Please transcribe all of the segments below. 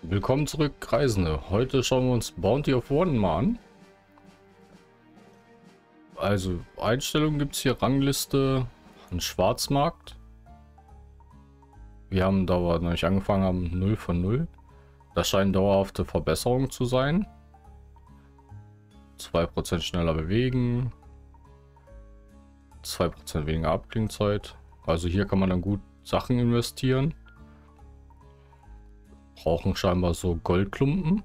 Willkommen zurück, Reisende. Heute schauen wir uns Bounty of One mal an. Also Einstellungen gibt es hier, Rangliste, einen Schwarzmarkt. Wir haben, da wir noch nicht angefangen haben, 0 von 0. Das scheinen dauerhafte Verbesserungen zu sein. 2% schneller bewegen. 2% weniger Abklingzeit. Also hier kann man dann gut Sachen investieren. Brauchen scheinbar so Goldklumpen.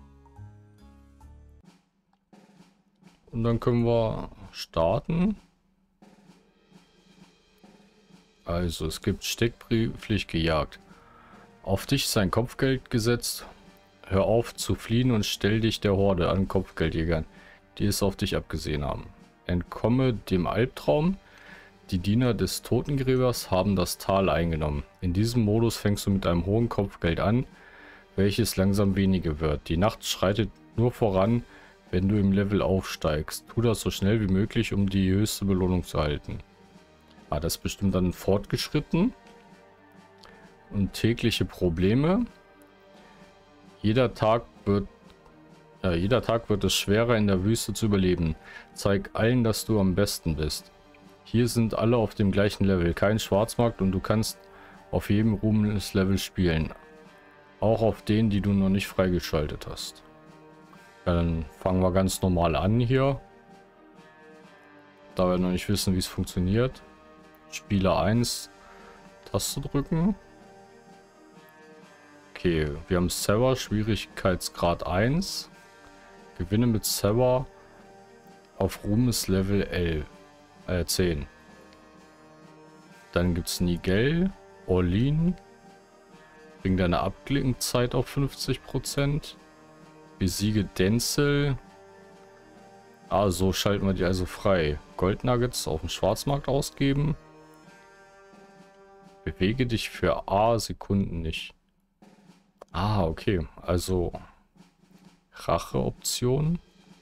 Und dann können wir starten. Also es gibt steckbrieflich gejagt. Auf dich ist ein Kopfgeld gesetzt. Hör auf zu fliehen und stell dich der Horde an Kopfgeldjägern, die es auf dich abgesehen haben. Entkomme dem Albtraum. Die Diener des Totengräbers haben das Tal eingenommen. In diesem Modus fängst du mit einem hohen Kopfgeld an, welches langsam weniger wird. Die Nacht schreitet nur voran, wenn du im Level aufsteigst. Tu das so schnell wie möglich, um die höchste Belohnung zu erhalten. Ah, das ist bestimmt dann fortgeschritten. Und tägliche Probleme. Jeder Tag wird es schwerer, in der Wüste zu überleben. Zeig allen, dass du am besten bist. Hier sind alle auf dem gleichen Level, kein Schwarzmarkt, und du kannst auf jedem Ruhmeslevel spielen. Auch auf denen, die du noch nicht freigeschaltet hast. Ja, dann fangen wir ganz normal an hier. Da wir noch nicht wissen, wie es funktioniert. Spieler 1, Taste drücken. Okay, wir haben Server, Schwierigkeitsgrad 1. Gewinne mit Server auf Ruhmeslevel 10. Dann gibt es Nigel, Orlin. Bring deine Abklingzeit auf 50%. Besiege Denzel. Ah, so schalten wir die also frei. Goldnuggets auf dem Schwarzmarkt ausgeben. Bewege dich für A Sekunden nicht. Ah, okay. Also Racheoption.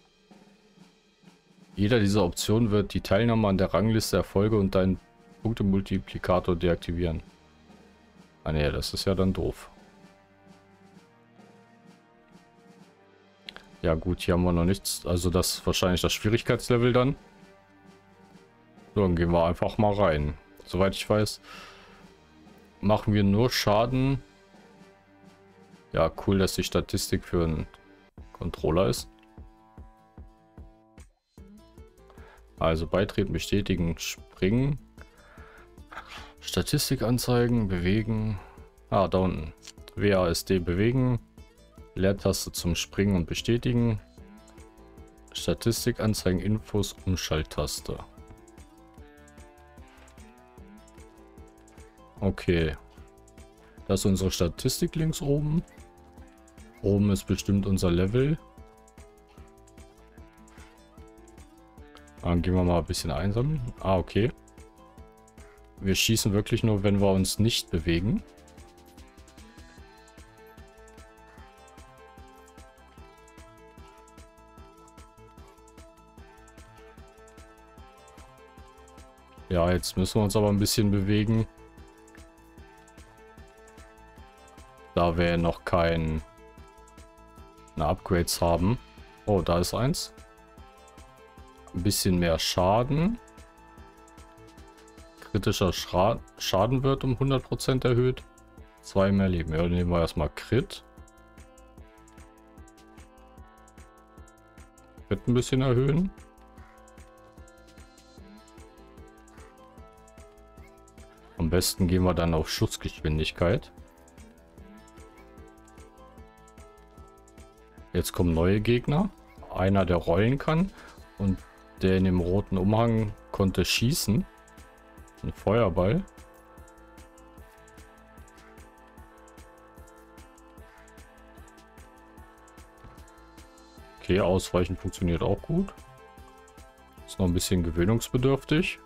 Jeder dieser Optionen wird die Teilnahme an der Rangliste Erfolge und deinen Punktemultiplikator deaktivieren. Ah ne, das ist ja dann doof. Ja gut, hier haben wir noch nichts. Also das ist wahrscheinlich das Schwierigkeitslevel dann. So, dann gehen wir einfach mal rein. Soweit ich weiß, machen wir nur Schaden. Ja, cool, dass die Statistik für einen Controller ist. Also beitreten, bestätigen, springen. Statistik anzeigen, bewegen. Ah, da unten. WASD bewegen. Leertaste zum Springen und Bestätigen. Statistik anzeigen, Infos, Umschalttaste. Okay. Das ist unsere Statistik links oben. Oben ist bestimmt unser Level. Dann gehen wir mal ein bisschen einsammeln. Ah, okay. Wir schießen wirklich nur, wenn wir uns nicht bewegen. Ja, jetzt müssen wir uns aber ein bisschen bewegen. Da wir noch keine Upgrades haben. Oh, da ist eins. Ein bisschen mehr Schaden. Kritischer Schaden wird um 100% erhöht. 2 mehr Leben. Ja, dann nehmen wir erstmal Crit. Wird ein bisschen erhöhen. Am besten gehen wir dann auf Schussgeschwindigkeit. Jetzt kommen neue Gegner. Einer, der rollen kann. Und der in dem roten Umhang konnte schießen. Ein Feuerball. Okay, Ausweichen funktioniert auch gut. Ist noch ein bisschen gewöhnungsbedürftig.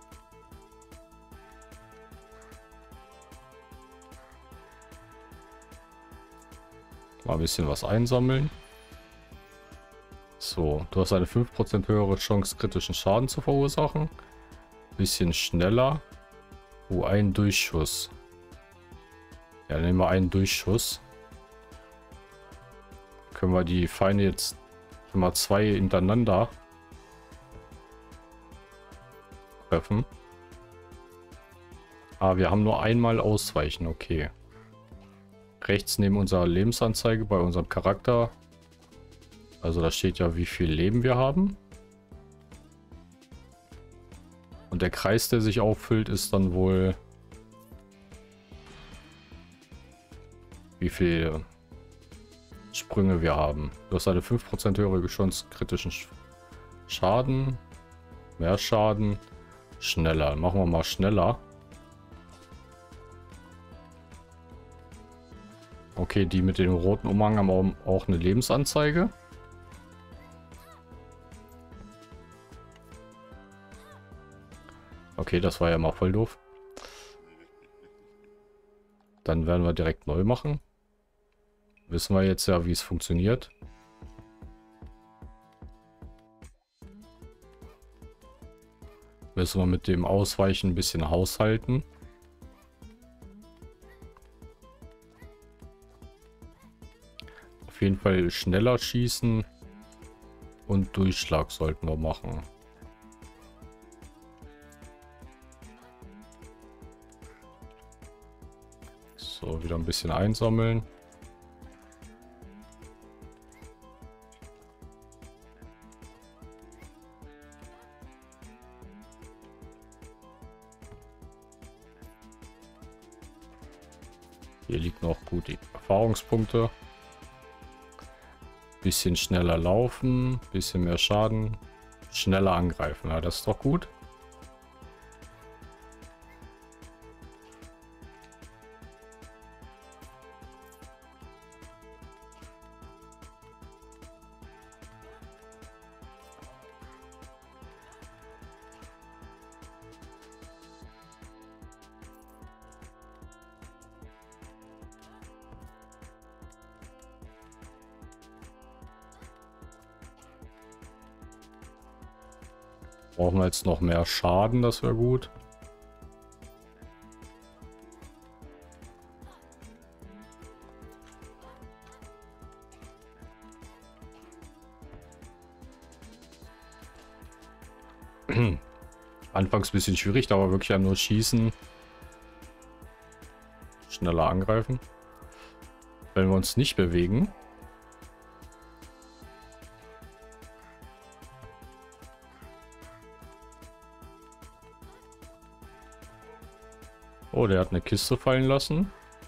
Mal ein bisschen was einsammeln. So, du hast eine 5% höhere Chance, kritischen Schaden zu verursachen. Bisschen schneller. Ein Durchschuss. Ja, nehmen wir einen Durchschuss. können wir die Feinde jetzt immer 2 hintereinander treffen. Ah, wir haben nur einmal ausweichen, okay. Rechts neben unserer Lebensanzeige bei unserem Charakter. Also da steht ja, wie viel Leben wir haben. Und der Kreis, der sich auffüllt, ist dann wohl, wie viel Sprünge wir haben. Du hast eine 5% höhere Chance kritischen Schaden. Mehr Schaden. Schneller. Machen wir mal schneller. Okay, die mit dem roten Umhang haben auch eine Lebensanzeige. Okay, das war ja mal voll doof. Dann werden wir direkt neu machen. Wissen wir jetzt ja, wie es funktioniert. Müssen wir mit dem Ausweichen ein bisschen haushalten. Auf jeden Fall schneller schießen und Durchschlag sollten wir machen. So, wieder ein bisschen einsammeln. Hier liegt noch gut die Erfahrungspunkte. Bisschen schneller laufen, bisschen mehr Schaden, schneller angreifen. Ja, das ist doch gut. Brauchen wir jetzt noch mehr Schaden, das wäre gut. Anfangs ein bisschen schwierig, aber wirklich ja nur schießen. Schneller angreifen. Wenn wir uns nicht bewegen. Oh, der hat eine Kiste fallen lassen.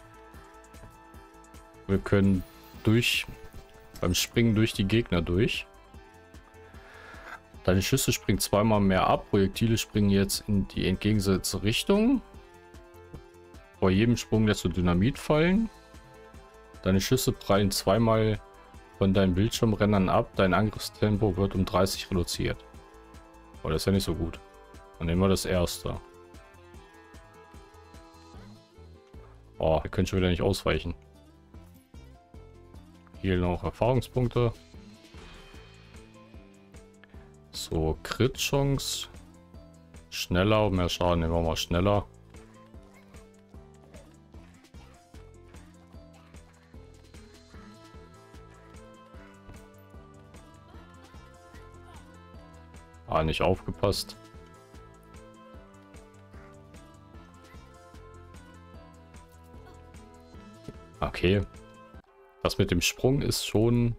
Wir können beim Springen durch die Gegner durch. Deine Schüsse springen zweimal mehr ab. Projektile springen jetzt in die entgegengesetzte Richtung. Vor jedem Sprung lässt du Dynamit fallen. Deine Schüsse prallen zweimal von deinen Bildschirmrändern ab. Dein Angriffstempo wird um 30 reduziert. Oh, das ist ja nicht so gut. Dann nehmen wir das erste. Oh, wir können schon wieder nicht ausweichen. Hier noch Erfahrungspunkte. So, Crit-Chance. Schneller, mehr Schaden, nehmen wir mal schneller. Ah, nicht aufgepasst. Okay. Das mit dem Sprung ist schon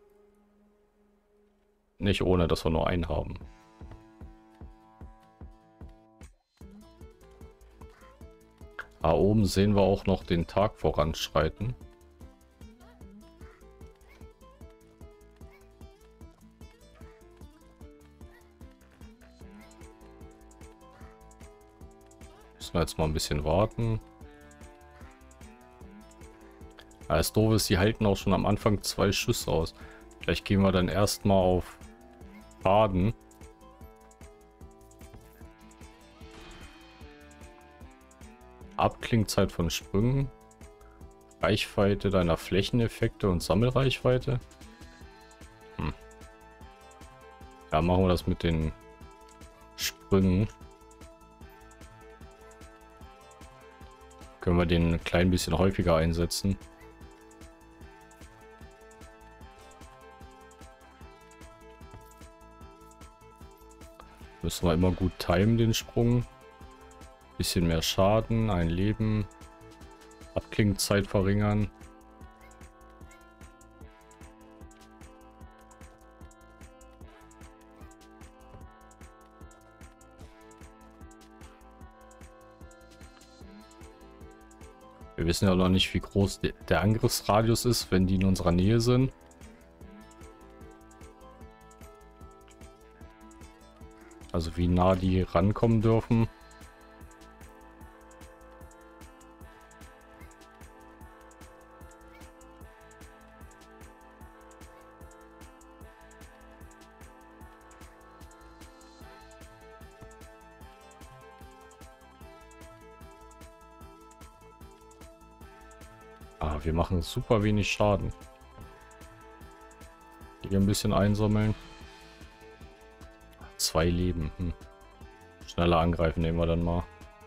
nicht ohne, dass wir nur einen haben. Da oben sehen wir auch noch den Tag voranschreiten. Müssen wir jetzt mal ein bisschen warten. Ja, das Doofe ist, die halten auch schon am Anfang 2 Schüsse aus. Vielleicht gehen wir dann erstmal auf Schaden. Abklingzeit von Sprüngen. Reichweite deiner Flächeneffekte und Sammelreichweite. Ja, machen wir das mit den Sprüngen. Können wir den ein klein bisschen häufiger einsetzen. Müssen wir immer gut timen, den Sprung. Bisschen mehr Schaden, ein Leben. Abklingzeit verringern. Wir wissen ja noch nicht, wie groß der Angriffsradius ist, wenn die in unserer Nähe sind. Also wie nah die rankommen dürfen. Ah, wir machen super wenig Schaden. Hier ein bisschen einsammeln. 2 Leben. Schneller angreifen nehmen wir dann mal.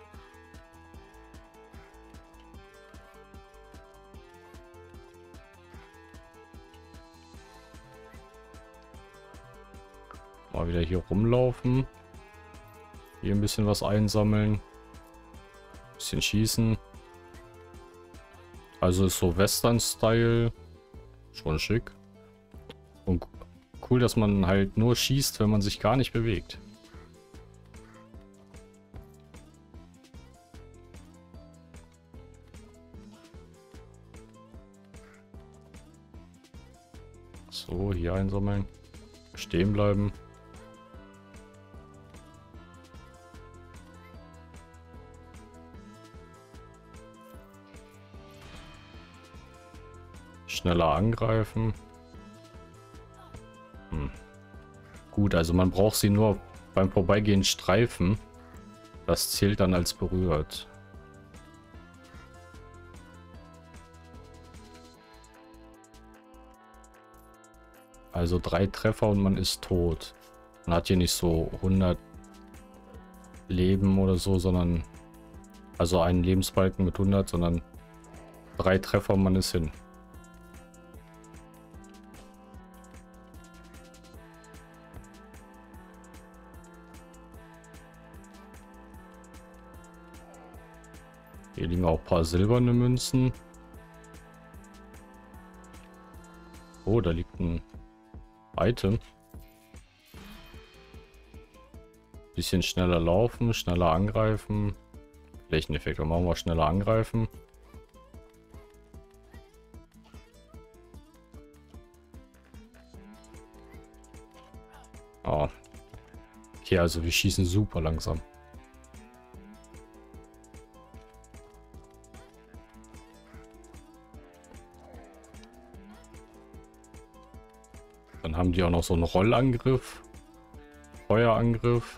Mal wieder hier rumlaufen. Hier ein bisschen was einsammeln. Bisschen schießen. Also ist so Western-Style. Schon schick. Und cool, dass man halt nur schießt, wenn man sich gar nicht bewegt. So, hier einsammeln. Stehen bleiben. Schneller angreifen. Gut, also man braucht sie nur beim Vorbeigehen streifen. Das zählt dann als berührt. Also 3 Treffer und man ist tot. Man hat hier nicht so 100 Leben oder so, sondern also einen Lebensbalken mit 100, sondern 3 Treffer und man ist hin. Hier liegen auch ein paar silberne Münzen. Oh, da liegt ein Item. Bisschen schneller laufen, schneller angreifen. Flächeneffekt, dann machen wir schneller angreifen. Oh. Okay, also wir schießen super langsam. Dann haben die auch noch so einen Rollangriff. Feuerangriff.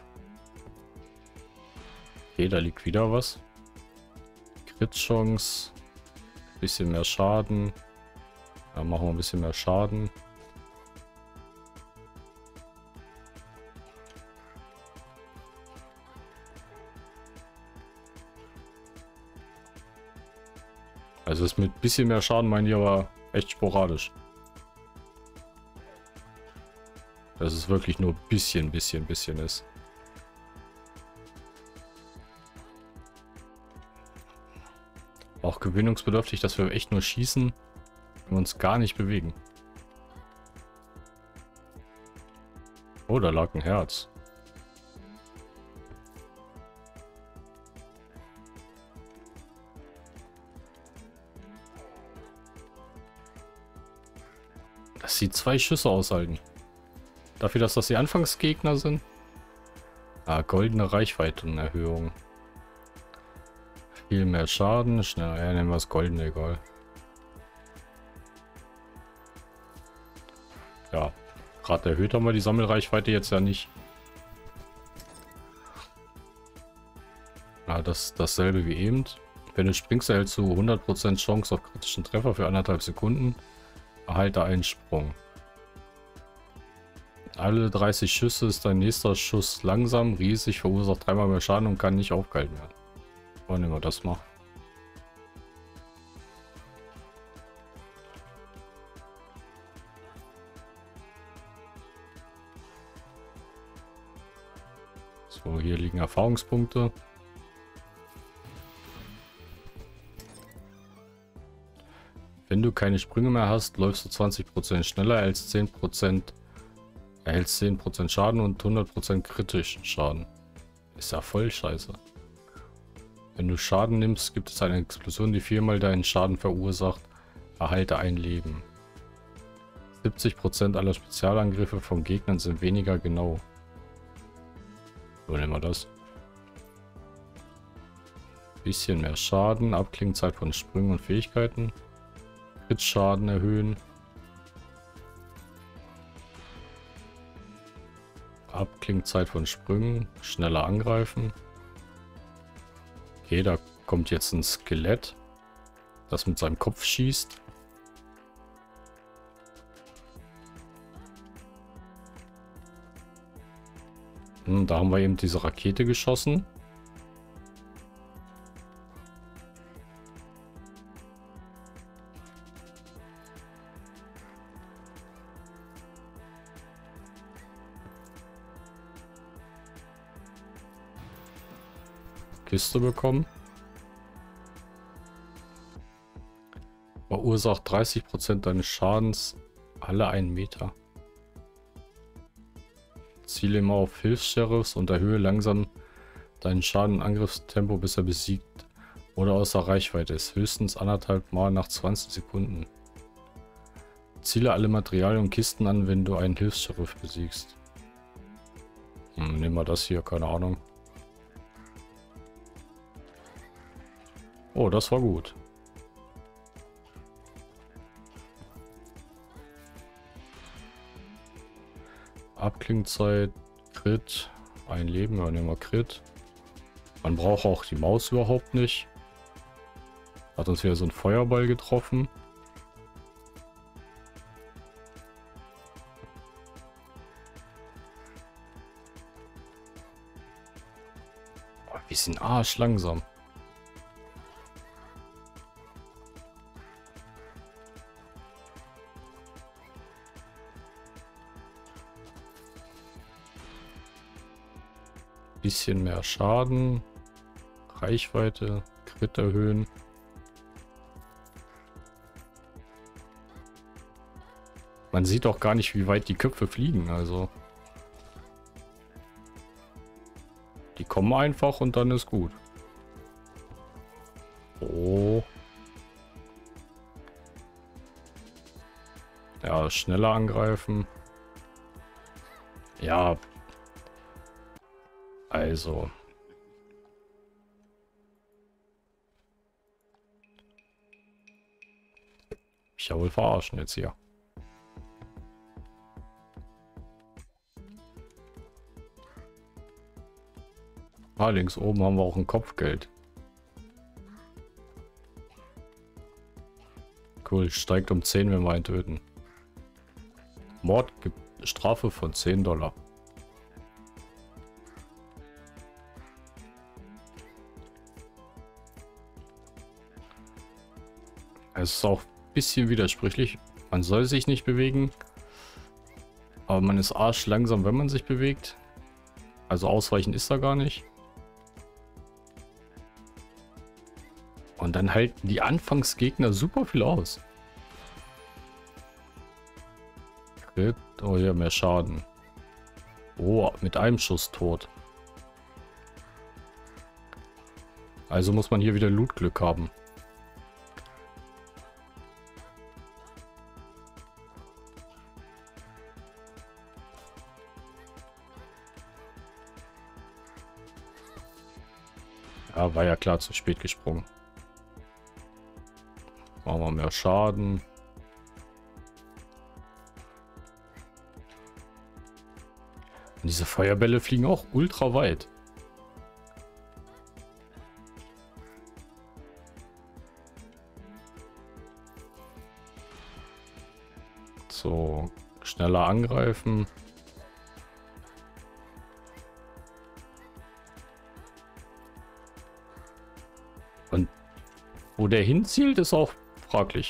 Okay, da liegt wieder was. Crit-Chance. Bisschen mehr Schaden. Da machen wir ein bisschen mehr Schaden. Also ist mit bisschen mehr Schaden meine ich aber echt sporadisch. Dass es wirklich nur bisschen ist. Auch gewöhnungsbedürftig, dass wir echt nur schießen und uns gar nicht bewegen. Oh, da lag ein Herz. Dass sie 2 Schüsse aushalten. Dafür, dass das die Anfangsgegner sind. Ah, goldene Reichweitenerhöhung. Viel mehr Schaden. Schnell, ja, nehmen wir das goldene, egal. Ja, gerade erhöht haben wir die Sammelreichweite jetzt ja nicht. Ja, dasselbe wie eben. Wenn du springst, erhältst du 100% Chance auf kritischen Treffer für 1,5 Sekunden. Erhalte einen Sprung. Alle 30 Schüsse ist dein nächster Schuss langsam, riesig, verursacht 3-mal mehr Schaden und kann nicht aufgehalten werden. Und nehmen wir das mal. So, hier liegen Erfahrungspunkte. Wenn du keine Sprünge mehr hast, läufst du 20% schneller, als 10%, erhältst 10% Schaden und 100% kritischen Schaden. Ist ja voll scheiße. Wenn du Schaden nimmst, gibt es eine Explosion, die 4-mal deinen Schaden verursacht. Erhalte ein Leben. 70% aller Spezialangriffe von Gegnern sind weniger genau. So nehmen wir das. Bisschen mehr Schaden, Abklingzeit von Sprüngen und Fähigkeiten. Crit-Schaden erhöhen. Abklingzeit von Sprüngen, schneller angreifen. Okay, da kommt jetzt ein Skelett, das mit seinem Kopf schießt. Da haben wir eben diese Rakete geschossen. Kiste bekommen. Verursacht 30% deines Schadens alle 1 Meter. Ziele immer auf Hilfs-Sheriffs und erhöhe langsam deinen Schaden- und Angriffstempo, bis er besiegt oder außer Reichweite ist. Höchstens 1,5 Mal nach 20 Sekunden. Ziele alle Materialien und Kisten an, wenn du einen Hilfs-Sheriff besiegst. Nehmen wir das hier, keine Ahnung. Oh, das war gut. Abklingzeit, Crit, ein Leben, ja, nehmen wir Crit. Man braucht auch die Maus überhaupt nicht. Hat uns wieder so ein Feuerball getroffen. Oh, wir sind arschlangsam. Bisschen mehr Schaden, Reichweite, Crit erhöhen. Man sieht auch gar nicht, wie weit die Köpfe fliegen, also. Die kommen einfach und dann ist gut. Oh. Ja, schneller angreifen. Ja. Also. Ich ja wohl verarschen jetzt hier. Ah, links oben haben wir auch ein Kopfgeld. Cool, steigt um 10, wenn wir einen töten. Mord gibt Strafe von $10. Es ist auch ein bisschen widersprüchlich. Man soll sich nicht bewegen. Aber man ist arschlangsam, wenn man sich bewegt. Also ausweichen ist da gar nicht. Und dann halten die Anfangsgegner super viel aus. Crit. Oh ja, mehr Schaden. Oh, mit einem Schuss tot. Also muss man hier wieder Loot-Glück haben. Ja, war ja klar, zu spät gesprungen. Machen wir mehr Schaden. Und diese Feuerbälle fliegen auch ultra weit. So, schneller angreifen. Und wo der hinzielt, ist auch fraglich.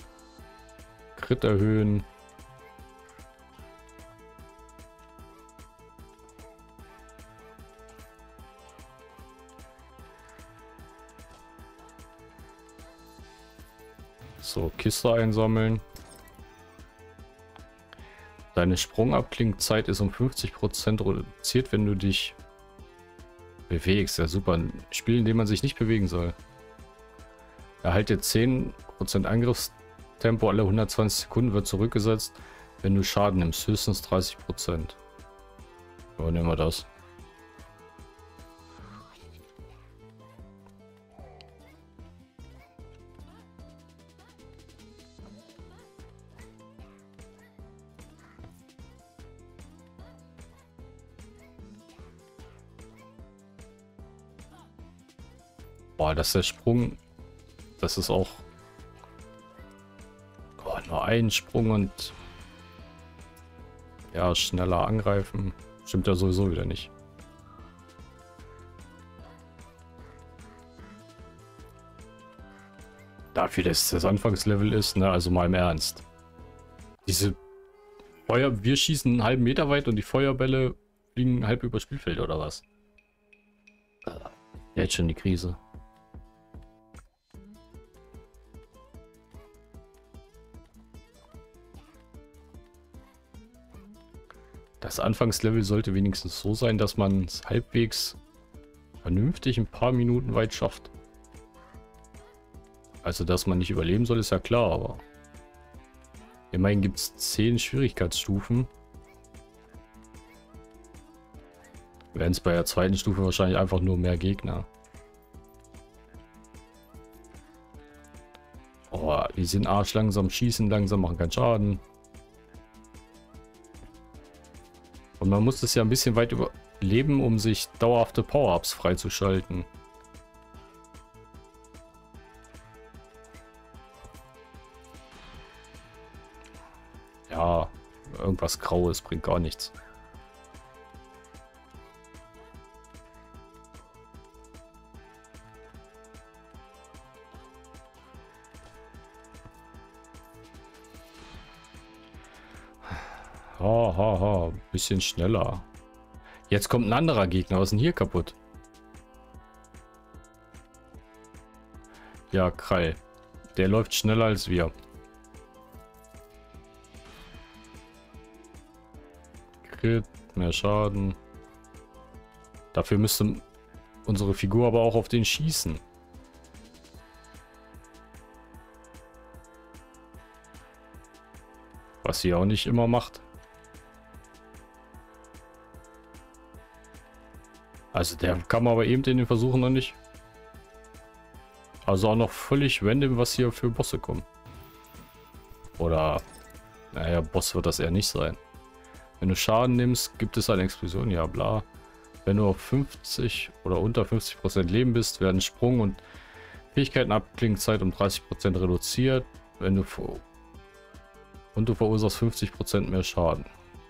Crit erhöhen. So, Kiste einsammeln. Deine Sprungabklingzeit ist um 50% reduziert, wenn du dich bewegst. Ja, super. Ein Spiel, in dem man sich nicht bewegen soll. Erhalte 10% Angriffstempo alle 120 Sekunden wird zurückgesetzt, wenn du Schaden nimmst. Höchstens 30%. Ja, nehmen wir das. Boah, das ist der Sprung. Das ist auch nur ein Sprung und ja, schneller angreifen. Stimmt ja sowieso wieder nicht. Dafür, dass das Anfangslevel ist, ne, also mal im Ernst. Diese Feuer, wir schießen einen halben Meter weit und die Feuerbälle fliegen halb über Spielfeld oder was? Jetzt schon die Krise. Das Anfangslevel sollte wenigstens so sein, dass man es halbwegs vernünftig ein paar Minuten weit schafft. Also, dass man nicht überleben soll, ist ja klar, aber immerhin gibt es 10 Schwierigkeitsstufen. Wären es bei der zweiten Stufe wahrscheinlich einfach nur mehr Gegner. Oh, die sind arschlangsam, schießen langsam, machen keinen Schaden. Und man muss es ja ein bisschen weit überleben, um sich dauerhafte Power-Ups freizuschalten. Ja, irgendwas Graues bringt gar nichts. Ha, bisschen schneller. Jetzt kommt ein anderer Gegner. Was ist denn hier kaputt? Ja, Krall. Der läuft schneller als wir. Crit, mehr Schaden. Dafür müsste unsere Figur aber auch auf den schießen. Was sie auch nicht immer macht. Also der kam aber eben in den Versuchen noch nicht. Also auch noch völlig random, was hier für Bosse kommen. Oder, naja, Boss wird das eher nicht sein. Wenn du Schaden nimmst, gibt es eine Explosion, ja bla. Wenn du auf 50 oder unter 50% Leben bist, werden Sprung und Fähigkeitenabklingzeit um 30% reduziert. Wenn du und du verursachst 50% mehr Schaden.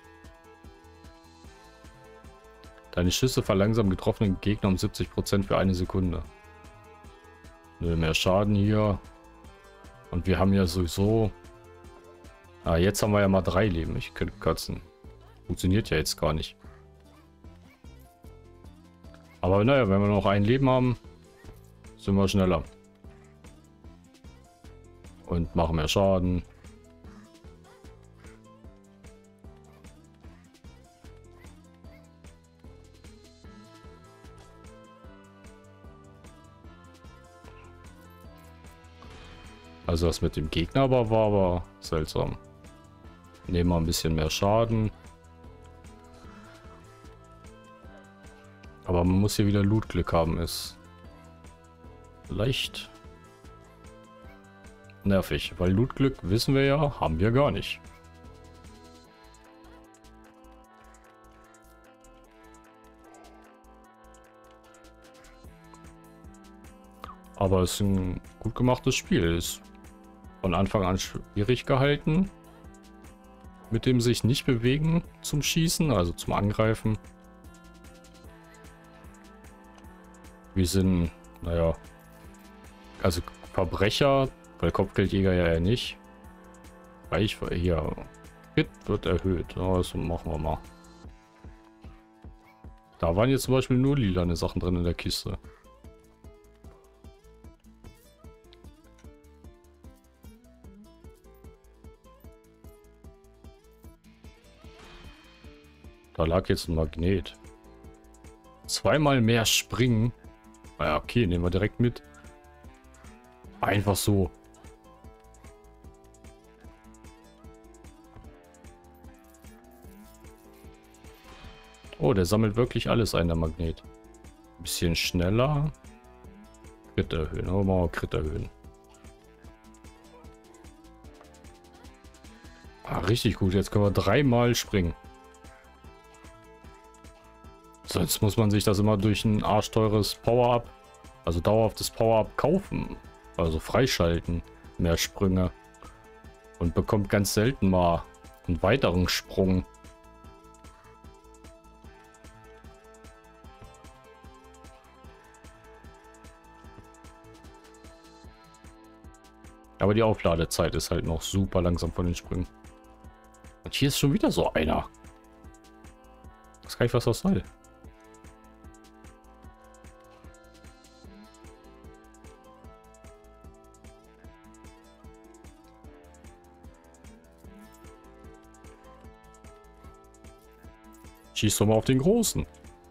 Deine Schüsse verlangsamen getroffenen Gegner um 70% für eine Sekunde. Nö, mehr Schaden hier. Und wir haben ja sowieso... Ah, jetzt haben wir ja mal 3 Leben. Ich könnte kotzen. Funktioniert ja jetzt gar nicht. Aber naja, wenn wir noch ein Leben haben, sind wir schneller. Und machen mehr Schaden. Also das mit dem Gegner aber war aber seltsam. Nehmen wir ein bisschen mehr Schaden. Aber man muss hier wieder Loot-Glück haben, ist leicht nervig, weil Loot-Glück, wissen wir ja, haben wir gar nicht. Aber es ist ein gut gemachtes Spiel, ist von Anfang an schwierig gehalten. Mit dem sich nicht bewegen zum Schießen, also zum Angreifen. Wir sind, naja, also Verbrecher, weil Kopfgeldjäger ja nicht. Reichweite hier, Hit wird erhöht. Ja, das machen wir mal. Da waren jetzt zum Beispiel nur lilane Sachen drin in der Kiste. Da lag jetzt ein Magnet. Zweimal mehr springen. Ja, okay, nehmen wir direkt mit. Einfach so. Oh, der sammelt wirklich alles ein, der Magnet. Ein bisschen schneller. Crit erhöhen. Oh, mal Crit erhöhen. Ah, richtig gut. Jetzt können wir 3-mal springen. Sonst muss man sich das immer durch ein arschteures Power-Up, also dauerhaftes Power-Up kaufen. Also freischalten. Mehr Sprünge. Und bekommt ganz selten mal einen weiteren Sprung. Aber die Aufladezeit ist halt noch super langsam von den Sprüngen. Und hier ist schon wieder so einer. Ich weiß gar nicht, was das soll. Schieß doch mal auf den Großen.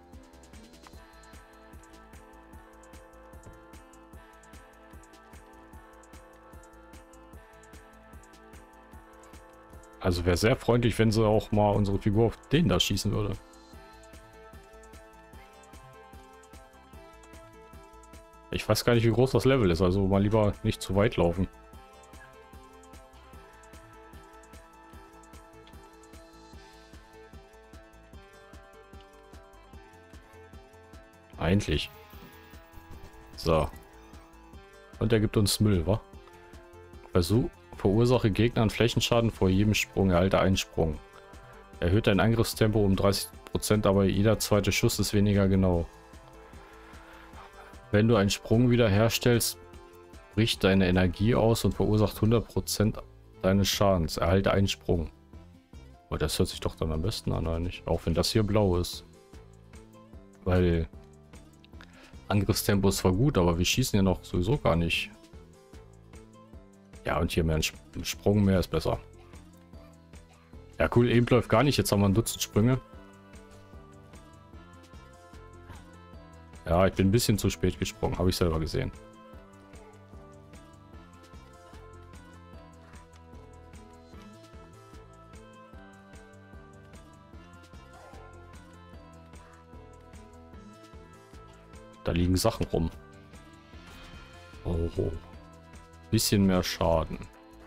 Also wäre sehr freundlich, wenn sie auch mal unsere Figur auf den da schießen würde. Ich weiß gar nicht, wie groß das Level ist, also mal lieber nicht zu weit laufen. Eigentlich. So. Und er gibt uns Müll, wa? Verursache Gegnern Flächenschaden vor jedem Sprung. Erhalte einen Sprung. Erhöht dein Angriffstempo um 30%, aber jeder zweite Schuss ist weniger genau. Wenn du einen Sprung wiederherstellst, bricht deine Energie aus und verursacht 100% deines Schadens. Erhalte einen Sprung. Aber das hört sich doch dann am besten an, eigentlich. Auch wenn das hier blau ist. Weil Angriffstempo ist zwar gut, aber wir schießen ja noch sowieso gar nicht. Ja, und hier mehr ein Sprung mehr ist besser. Ja, cool, eben läuft gar nicht. Jetzt haben wir ein Dutzend Sprünge. Ja, ich bin ein bisschen zu spät gesprungen. Habe ich selber gesehen. Da liegen Sachen rum. Oh. Bisschen mehr Schaden.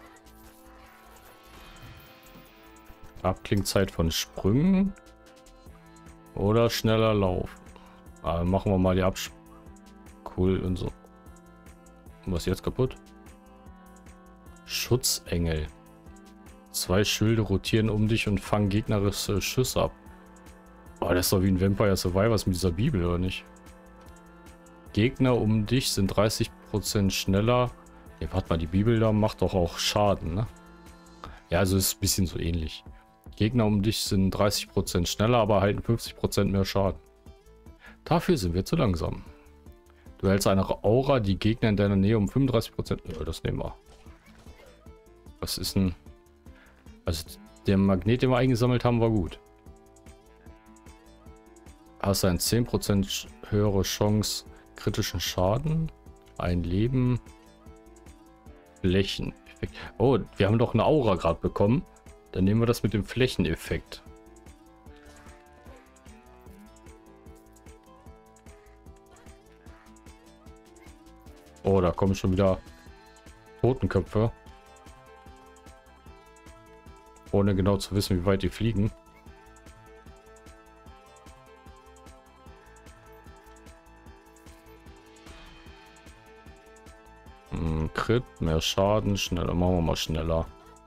Abklingzeit von Sprüngen. Oder schneller Lauf. Machen wir mal die Cool und so. Und was ist jetzt kaputt? Schutzengel. 2 Schilde rotieren um dich und fangen gegnerische Schüsse ab. Oh, das ist doch wie ein Vampire Survivors mit dieser Bibel, oder nicht? Gegner um dich sind 30% schneller. Ja, warte mal, die Bibel da macht doch auch Schaden, ne? Ja, also ist ein bisschen so ähnlich. Gegner um dich sind 30% schneller, aber erhalten 50% mehr Schaden. Dafür sind wir zu langsam. Du hältst eine Aura, die Gegner in deiner Nähe um 35%... Ja, das nehmen wir. Was ist denn... Also der Magnet, den wir eingesammelt haben, war gut. Hast eine 10% höhere Chance kritischen Schaden. Ein Leben... Flächeneffekt. Oh, wir haben doch eine Aura gerade bekommen. Dann nehmen wir das mit dem Flächeneffekt. Oh, da kommen schon wieder Totenköpfe. Ohne genau zu wissen, wie weit die fliegen. Crit, mehr Schaden, schneller. Machen wir mal schneller.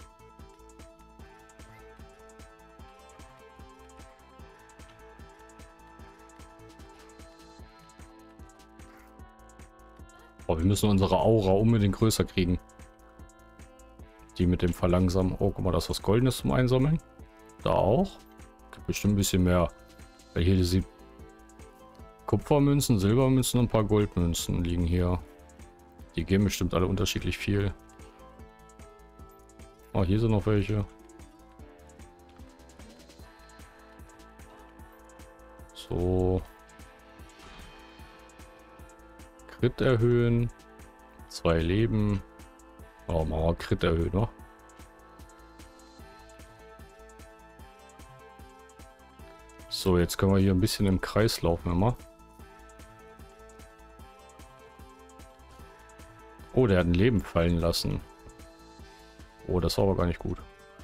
Oh, wir müssen unsere Aura unbedingt größer kriegen. Die mit dem Verlangsamen. Oh, guck mal, das ist was Goldenes zum Einsammeln. Da auch. Gibt bestimmt ein bisschen mehr. Weil hier diese Kupfermünzen, Silbermünzen und ein paar Goldmünzen liegen hier. Die geben bestimmt alle unterschiedlich viel. Oh, hier sind noch welche. So. Crit erhöhen. 2 Leben. Oh, machen wir Crit erhöhen noch. So, jetzt können wir hier ein bisschen im Kreis laufen immer. Oh, der hat ein Leben fallen lassen. Oh, das war aber gar nicht gut.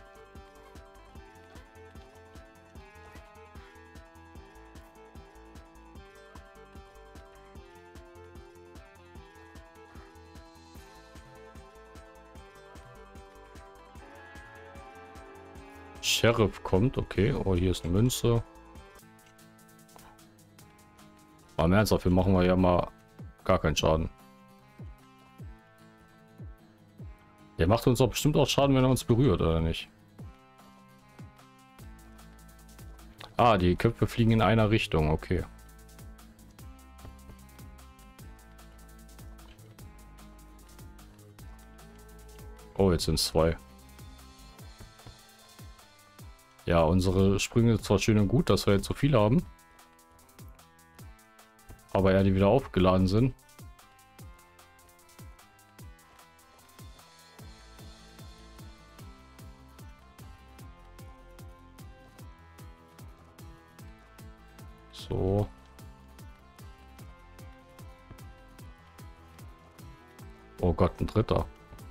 Sheriff kommt, okay. Oh, hier ist eine Münze. Aber im Ernst, dafür machen wir ja mal gar keinen Schaden. Der macht uns doch bestimmt auch Schaden, wenn er uns berührt, oder nicht? Ah, die Köpfe fliegen in einer Richtung, okay. Oh, jetzt sind es 2. Ja, unsere Sprünge sind zwar schön und gut, dass wir jetzt so viele haben. Aber ja, die wieder aufgeladen sind. So. Oh Gott, ein dritter.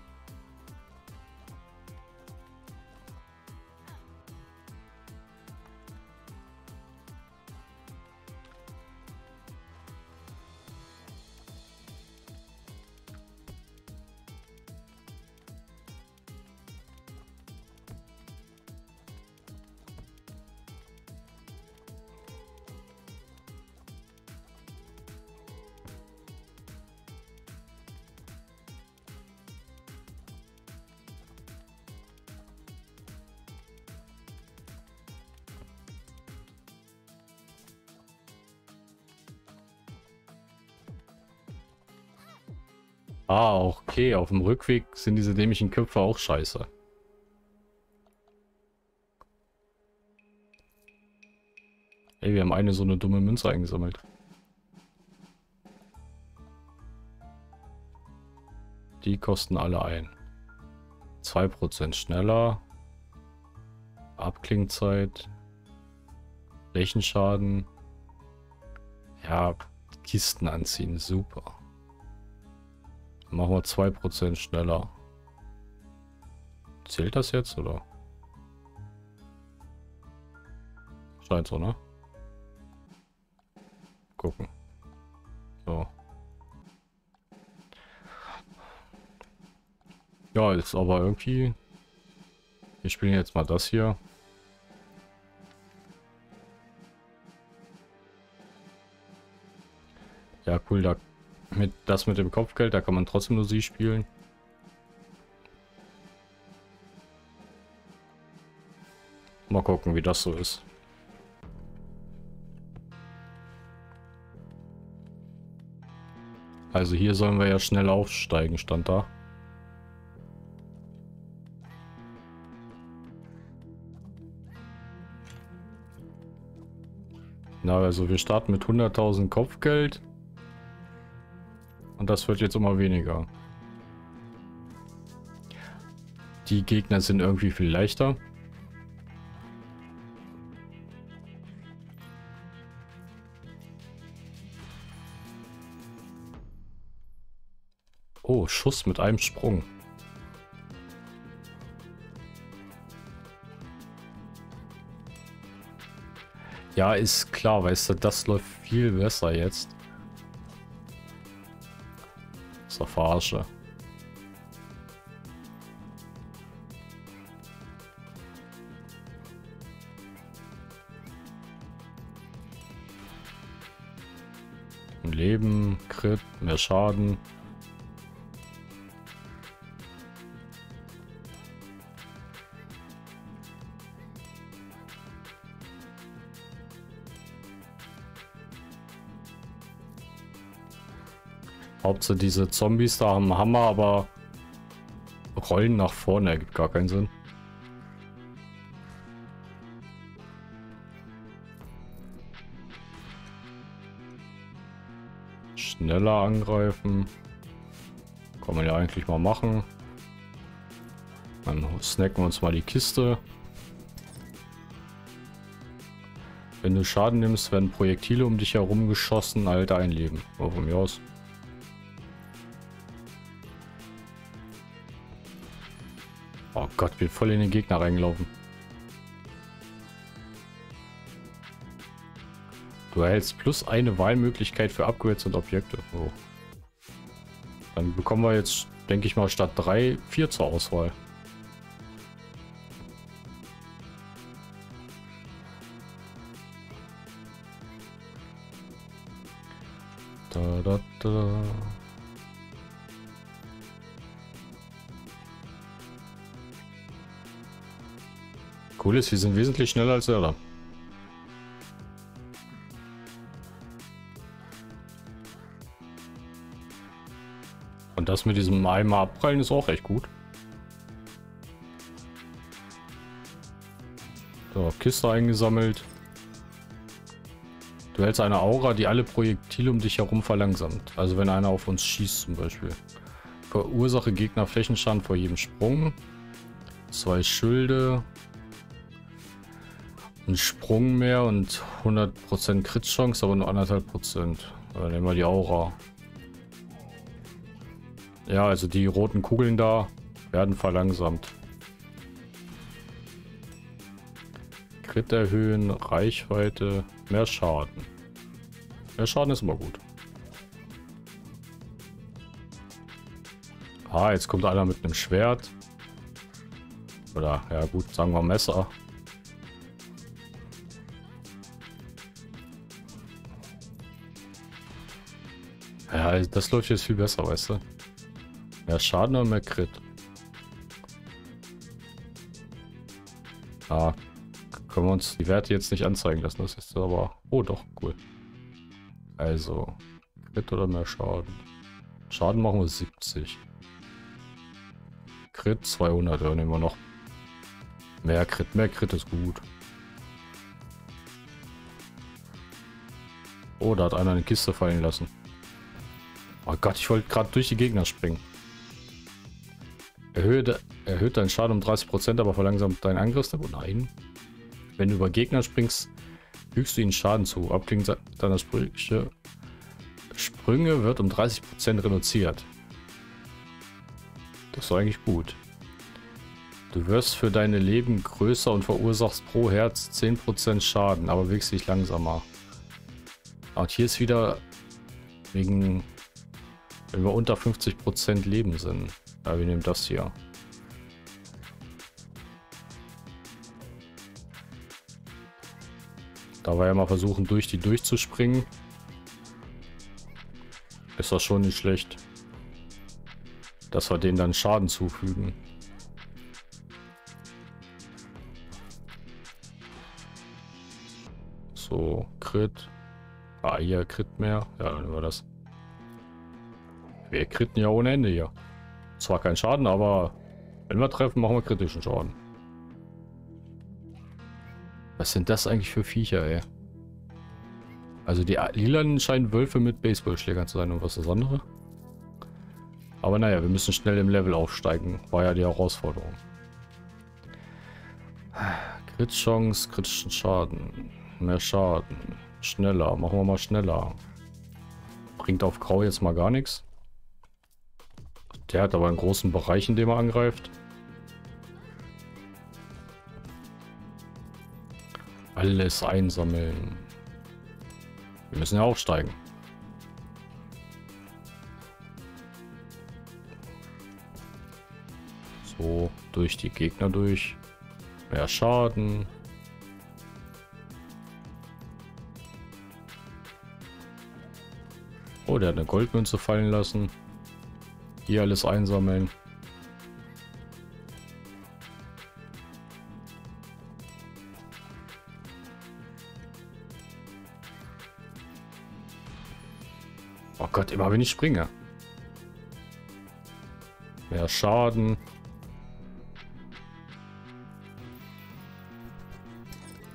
Ah, okay, auf dem Rückweg sind diese dämlichen Köpfe auch scheiße. Ey, wir haben eine so eine dumme Münze eingesammelt. Die kosten alle ein. 2% schneller. Abklingzeit. Flächenschaden. Ja, Kisten anziehen, super. Machen wir 2% schneller. Zählt das jetzt, oder? Scheint so, ne? Gucken. So. Ja, ist aber irgendwie... Wir spielen jetzt mal das hier. Ja, cool, da das mit dem Kopfgeld, da kann man trotzdem nur sie spielen. Mal gucken, wie das so ist. Also hier sollen wir ja schnell aufsteigen, stand da. Na, also wir starten mit 100.000 Kopfgeld. Und das wird jetzt immer weniger. Die Gegner sind irgendwie viel leichter. Oh, Schuss mit einem Sprung. Ja, ist klar, weißt du, das läuft viel besser jetzt. Das ist doch Verarsche. Leben, Crit, mehr Schaden. Hauptsache diese Zombies da haben Hammer, aber rollen nach vorne ergibt gar keinen Sinn. Schneller angreifen. Kann man ja eigentlich mal machen. Dann snacken wir uns mal die Kiste. Wenn du Schaden nimmst, werden Projektile um dich herum geschossen, Alter, ein Leben. Oh, von mir aus. Oh Gott, bin voll in den Gegner reingelaufen. Du erhältst plus eine Wahlmöglichkeit für Upgrades und Objekte. Oh. Dann bekommen wir jetzt, denke ich mal, statt 3, 4 zur Auswahl. Da, da, da. Cool ist, wir sind wesentlich schneller als er da. Und das mit diesem einmal abprallen ist auch echt gut. So, Kiste eingesammelt. Du hältst eine Aura, die alle Projektile um dich herum verlangsamt. Also wenn einer auf uns schießt zum Beispiel. Verursache Gegner Flächenschaden vor jedem Sprung. 2 Schilde. Ein Sprung mehr und 100% Crit-Chance, aber nur 1,5%. Dann nehmen wir die Aura. Ja, also die roten Kugeln da werden verlangsamt. Crit erhöhen, Reichweite, mehr Schaden. Mehr Schaden ist immer gut. Ah, jetzt kommt einer mit einem Schwert. Oder, ja gut, sagen wir Messer. Ja, das läuft jetzt viel besser, weißt du. Mehr Schaden und mehr Crit. Ah, können wir uns die Werte jetzt nicht anzeigen lassen. Das ist aber... Oh, doch, cool. Also, Crit oder mehr Schaden? Schaden machen wir 70. Crit 200, ja, nehmen wir noch. Mehr Crit ist gut. Oh, da hat einer eine Kiste fallen lassen. Oh Gott, ich wollte gerade durch die Gegner springen. Erhöht deinen Schaden um 30%, aber verlangsamt deinen Angriffstempo. Nein. Wenn du über Gegner springst, fügst du ihnen Schaden zu. Abklingen deiner Sprünge wird um 30% reduziert. Das ist eigentlich gut. Du wirst für deine Leben größer und verursachst pro Herz 10% Schaden, aber bewegst dich langsamer. Und hier ist wieder wegen, wenn wir unter 50% Leben sind. Ja, wir nehmen das hier. Da wir ja mal versuchen, durch die durchzuspringen, ist das schon nicht schlecht, dass wir denen dann Schaden zufügen. So, Crit. Ah, hier Crit mehr. Ja, dann nehmen wir das. Wir kritten ja ohne Ende hier. Zwar kein Schaden, aber wenn wir treffen, machen wir kritischen Schaden. Was sind das eigentlich für Viecher, ey? Also die lilanen scheinen Wölfe mit Baseballschlägern zu sein und was ist das andere? Aber naja, wir müssen schnell im Level aufsteigen. War ja die Herausforderung. Crit-Chance, kritischen Schaden. Mehr Schaden. Schneller. Machen wir mal schneller. Bringt auf Grau jetzt mal gar nichts. Der hat aber einen großen Bereich, in dem er angreift. Alles einsammeln. Wir müssen ja aufsteigen. So, durch die Gegner durch. Mehr Schaden. Oh, der hat eine Goldmünze fallen lassen. Hier alles einsammeln. Oh Gott, immer wenn ich springe. Mehr Schaden.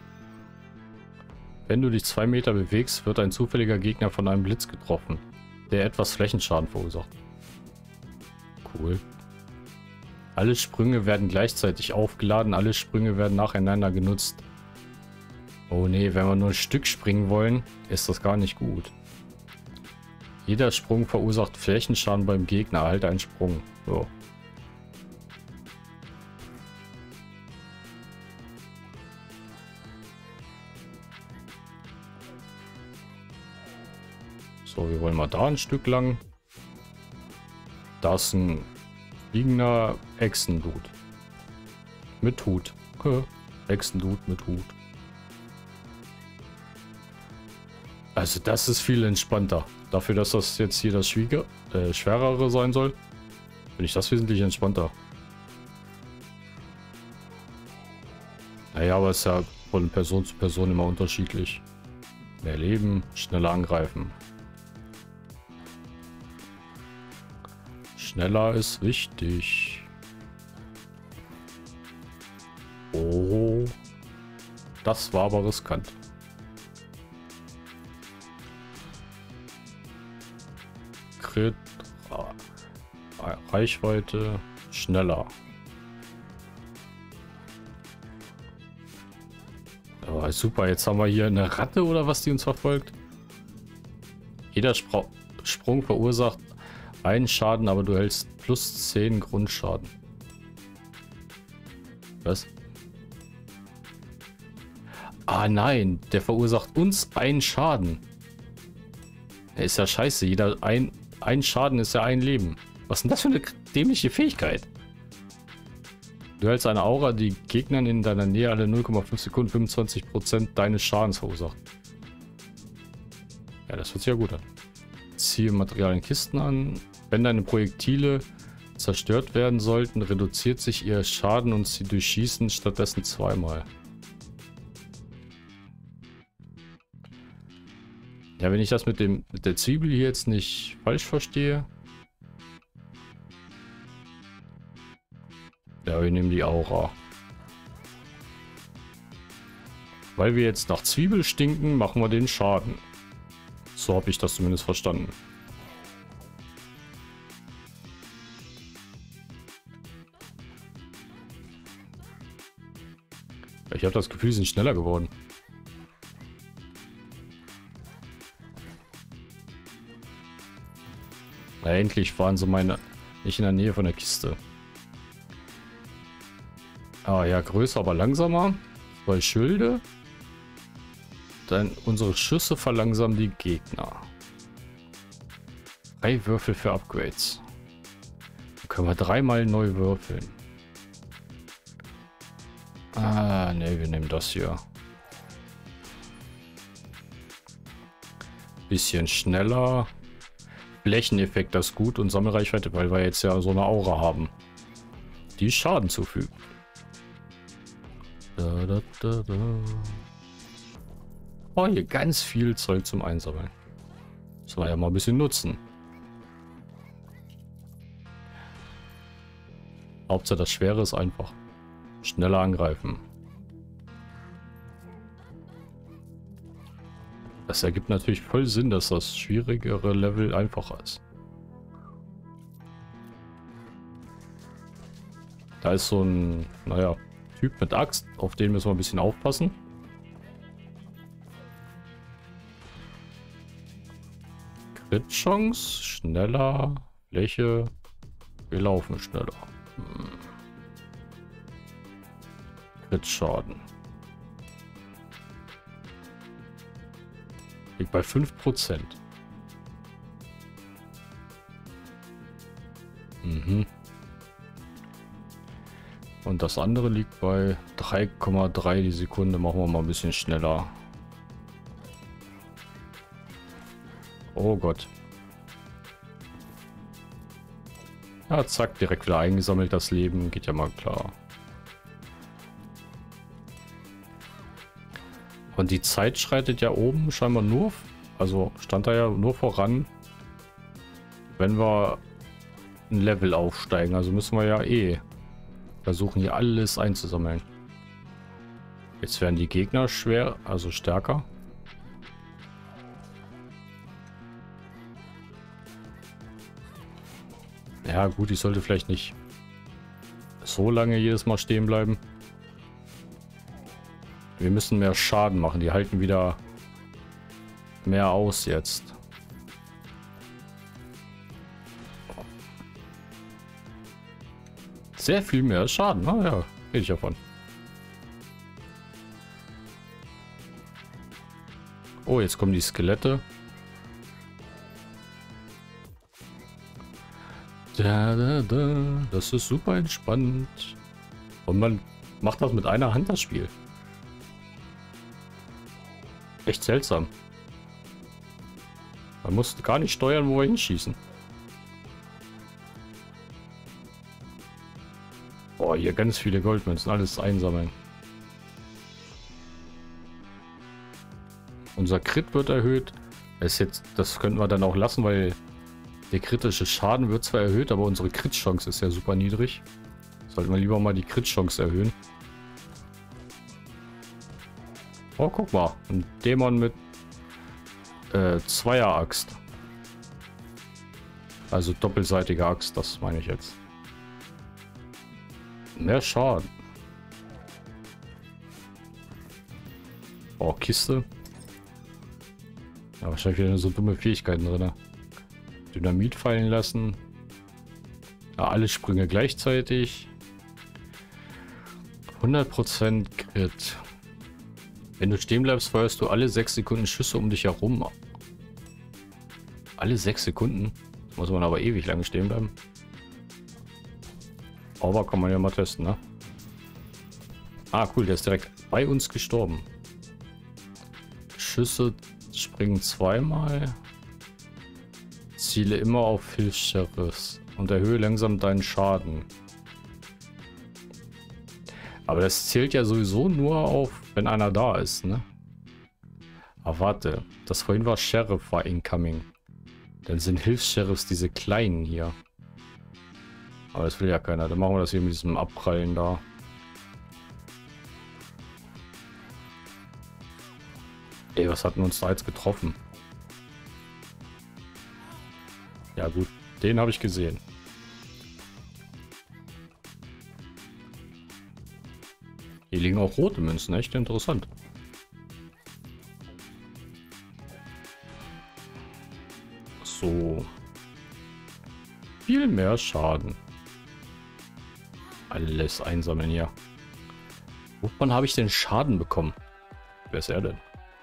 Wenn du dich 2 Meter bewegst, wird ein zufälliger Gegner von einem Blitz getroffen. der etwas Flächenschaden verursacht. Cool. Alle Sprünge werden gleichzeitig aufgeladen, alle Sprünge werden nacheinander genutzt. Oh nee, wenn wir nur ein Stück springen wollen, ist das gar nicht gut. Jeder Sprung verursacht Flächenschaden beim Gegner, halt einen Sprung. So. So, wir wollen mal da ein Stück lang. Da ist ein fliegender Echsendude. Mit Hut. Echsendude mit Hut. Also das ist viel entspannter. Dafür, dass das jetzt hier das schwerere sein soll, finde ich das wesentlich entspannter. Naja, aber es ist ja von Person zu Person immer unterschiedlich. Mehr Leben, schneller angreifen. Schneller ist wichtig. Oh, das war aber riskant. Crit, Reichweite, schneller. Oh, super, jetzt haben wir hier eine Ratte oder was, die uns verfolgt. Jeder Sprung verursacht einen Schaden, aber du hältst plus 10 Grundschaden. Was? Ah nein, der verursacht uns einen Schaden. Der ist ja scheiße, ein Schaden ist ja ein Leben. Was ist denn das für eine dämliche Fähigkeit? Du hältst eine Aura, die Gegnern in deiner Nähe alle 0,5 Sekunden 25% deines Schadens verursacht. Ja, das hört sich ja gut an. Ziehe Material in Kisten an. Wenn deine Projektile zerstört werden sollten, reduziert sich ihr Schaden und sie durchschießen stattdessen zweimal. Ja, wenn ich das mit der Zwiebel hier jetzt nicht falsch verstehe. Ja, wir nehmen die Aura. Weil wir jetzt nach Zwiebel stinken, machen wir den Schaden. So habe ich das zumindest verstanden. Ich habe das Gefühl, sie sind schneller geworden. Na, endlich waren sie nicht in der Nähe von der Kiste. Ah ja, größer, aber langsamer. 2 Schilde. Dann unsere Schüsse verlangsamen die Gegner. 3 Würfel für Upgrades. Dann können wir 3-mal neu würfeln. Ah, ne, wir nehmen das hier. Bisschen schneller. Flächeneffekt, das ist gut. Und Sammelreichweite, weil wir jetzt ja so eine Aura haben. Die Schaden zufügt. Oh, hier ganz viel Zeug zum Einsammeln. Das war ja mal ein bisschen nutzen. Hauptsache das Schwere ist einfach. Schneller angreifen. Das ergibt natürlich voll Sinn, dass das schwierigere Level einfacher ist. Da ist so ein, naja, Typ mit Axt, auf den müssen wir ein bisschen aufpassen. Crit-Chance, schneller, Fläche, wir laufen schneller. Crit-Schaden. Liegt bei 5%. Mhm. Und das andere liegt bei 3,3 die Sekunde. Machen wir mal ein bisschen schneller. Oh Gott. Ja, zack, direkt wieder eingesammelt das Leben. Geht ja mal klar. Und die Zeit schreitet ja oben scheinbar nur, also stand da ja nur voran, wenn wir ein Level aufsteigen. Also müssen wir ja versuchen hier alles einzusammeln. Jetzt werden die Gegner schwer, also stärker. Ja gut, ich sollte vielleicht nicht so lange jedes Mal stehen bleiben. Wir müssen mehr Schaden machen. Die halten wieder mehr aus jetzt. Sehr viel mehr Schaden. Ah ja, rede ich davon. Oh, jetzt kommen die Skelette. Das ist super entspannt. Und man macht das mit einer Hand, das Spiel. Echt seltsam. Man muss gar nicht steuern, wo wir hinschießen. Boah, hier ganz viele Goldmünzen, alles einsammeln. Unser Crit wird erhöht. Das könnten wir dann auch lassen, weil der kritische Schaden wird zwar erhöht, aber unsere Crit-Chance ist ja super niedrig. Sollten wir lieber mal die Crit-Chance erhöhen. Oh, guck mal. Ein Dämon mit Zweier-Axt. Also doppelseitige Axt, das meine ich jetzt. Mehr Schaden. Oh, Kiste. Ja, wahrscheinlich wieder so dumme Fähigkeiten drin. Dynamit fallen lassen. Ja, alle Sprünge gleichzeitig. 100% Crit. Wenn du stehen bleibst, feuerst du alle 6 Sekunden Schüsse um dich herum. Alle 6 Sekunden? Muss man aber ewig lange stehen bleiben. Aber kann man ja mal testen, ne? Ah, cool, der ist direkt bei uns gestorben. Schüsse springen zweimal. Ziele immer auf Hilfs-Sheriffs und erhöhe langsam deinen Schaden. Aber das zählt ja sowieso nur auf, wenn einer da ist, ne? Aber warte, das vorhin war Sheriff, war incoming. Dann sind Hilfs-Sheriffs diese kleinen hier. Aber das will ja keiner. Dann machen wir das hier mit diesem Abprallen da. Ey, was hatten uns da jetzt getroffen? Ja gut, den habe ich gesehen. Hier liegen auch rote Münzen, echt interessant. So. Viel mehr Schaden. Alles einsammeln hier. Wovon habe ich denn Schaden bekommen? Wer ist er denn?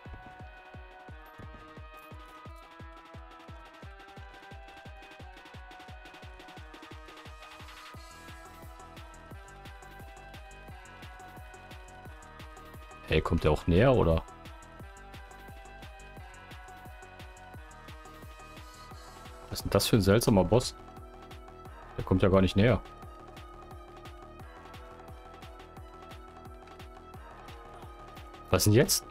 Hey, kommt der auch näher, oder? Was ist denn das für ein seltsamer Boss? Der kommt ja gar nicht näher. Was denn jetzt?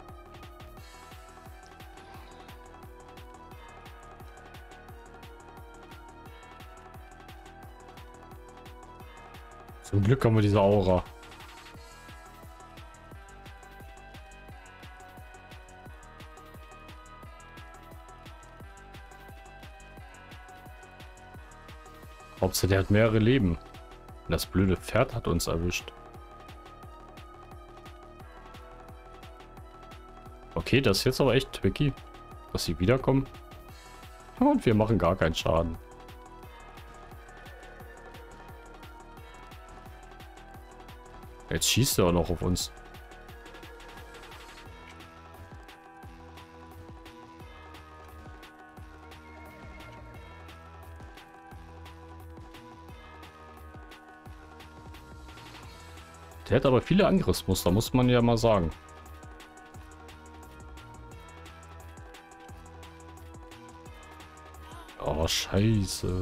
Zum Glück haben wir diese Aura. Hauptsache, der hat mehrere Leben. Das blöde Pferd hat uns erwischt. Okay, das ist jetzt aber echt tricky, dass sie wiederkommen. Und wir machen gar keinen Schaden. Jetzt schießt er auch noch auf uns. Der hat aber viele Angriffsmuster, muss man ja mal sagen. Oh, scheiße.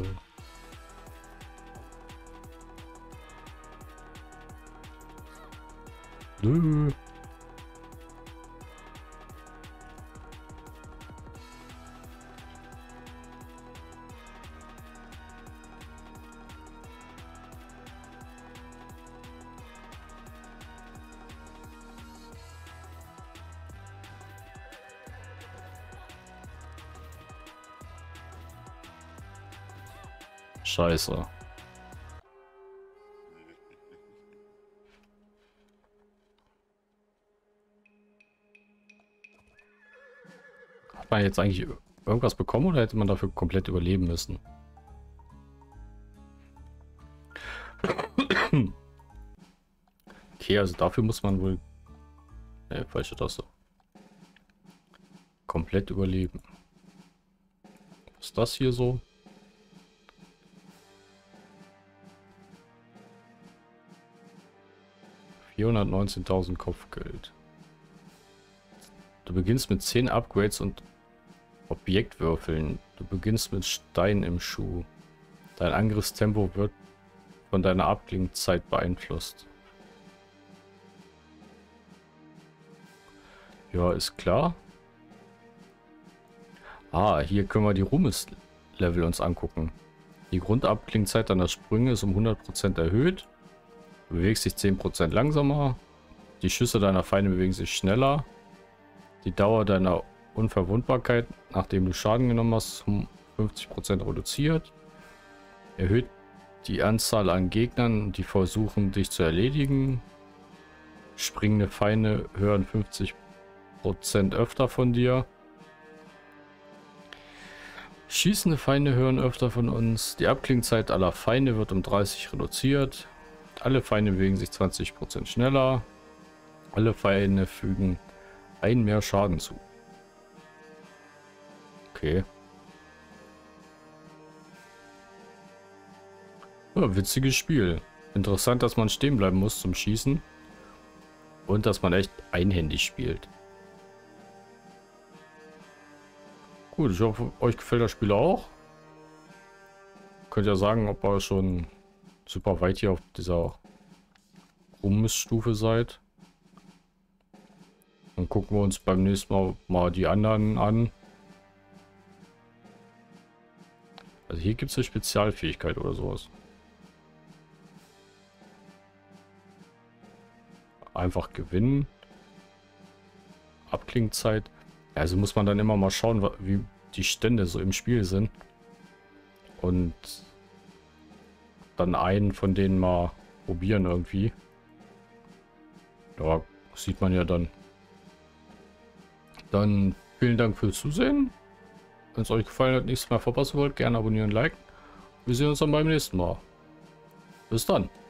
Nö. Scheiße. hat man jetzt eigentlich irgendwas bekommen oder hätte man dafür komplett überleben müssen? Okay, also dafür muss man wohl... Ne, falsche Taste. Komplett überleben. Was ist das hier so? $419.000 Kopfgeld. Du beginnst mit 10 Upgrades und Objektwürfeln. Du beginnst mit Stein im Schuh. Dein Angriffstempo wird von deiner Abklingzeit beeinflusst. Ja, ist klar. Ah, hier können wir die Ruhmeslevel uns angucken. Die Grundabklingzeit deiner Sprünge ist um 100% erhöht. Du bewegst dich 10% langsamer. Die Schüsse deiner Feinde bewegen sich schneller. Die Dauer deiner Unverwundbarkeit, nachdem du Schaden genommen hast, um 50% reduziert. Erhöht die Anzahl an Gegnern, die versuchen, dich zu erledigen. Springende Feinde hören 50% öfter von dir. Schießende Feinde hören öfter von uns. Die Abklingzeit aller Feinde wird um 30 reduziert. Alle Feinde bewegen sich 20% schneller. Alle Feinde fügen einen mehr Schaden zu. Okay. Ja, witziges Spiel. Interessant, dass man stehen bleiben muss zum Schießen. Und dass man echt einhändig spielt. Gut, ich hoffe, euch gefällt das Spiel auch. Könnt ihr sagen, ob ihr schon super weit hier auf dieser Ruhmesstufe seid. Dann gucken wir uns beim nächsten Mal die anderen an. Also hier gibt es eine Spezialfähigkeit oder sowas. Einfach gewinnen. Abklingzeit. Also muss man dann immer mal schauen, wie die Stände so im Spiel sind. Und dann einen von denen mal probieren irgendwie. Ja, sieht man ja dann. Dann vielen Dank fürs Zusehen. Wenn es euch gefallen hat, nächstes Mal verpassen wollt, gerne abonnieren, liken. Wir sehen uns dann beim nächsten Mal. Bis dann.